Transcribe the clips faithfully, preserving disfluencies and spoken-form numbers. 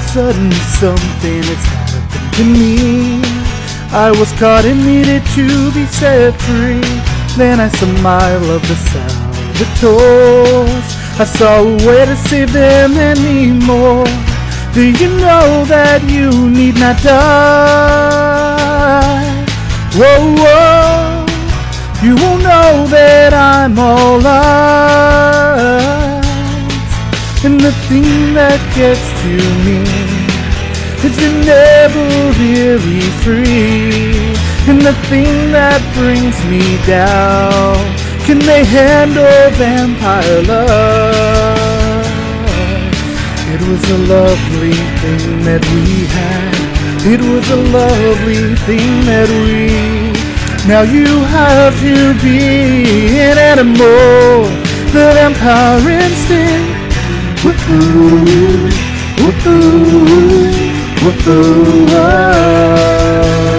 sudden something has happened to me. I was caught and needed to be set free. Then I smile of the Salvatores. I saw a way to save them anymore. Do you know that you need not die? Whoa, whoa, you won't know that I'm all eyes. And the thing that gets to me is you're never really free. And the thing that brings me down, can they handle vampire love? It was a lovely thing that we had. It was a lovely thing that we. Now you have to be an animal, the vampire instinct. Woo-hoo, woo-hoo, woo-hoo, oh.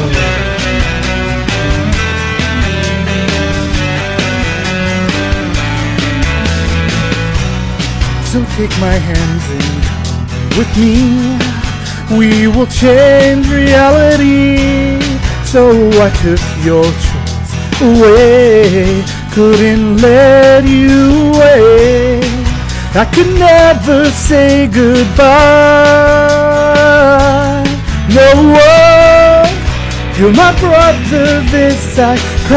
So take my hands and come with me. We will change reality. So I took your choice away. Couldn't let you away. I could never say goodbye. No one, you're my brother, this I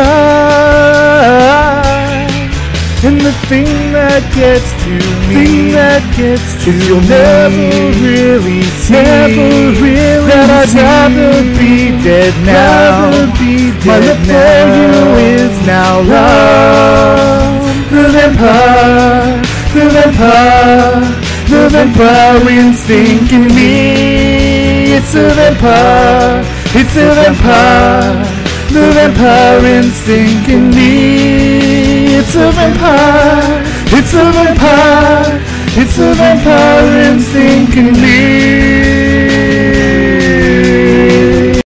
cry. And the thing that gets to me, thing that gets to is you'll me, never really see, never really that I'd see. Rather be dead now. Rather be dead My love for you is now love. The vampire, the vampire, the vampire instinct in me. It's a vampire, it's a vampire, the vampire instinct in me. It's a vampire, it's a vampire, it's a vampire instinct in me.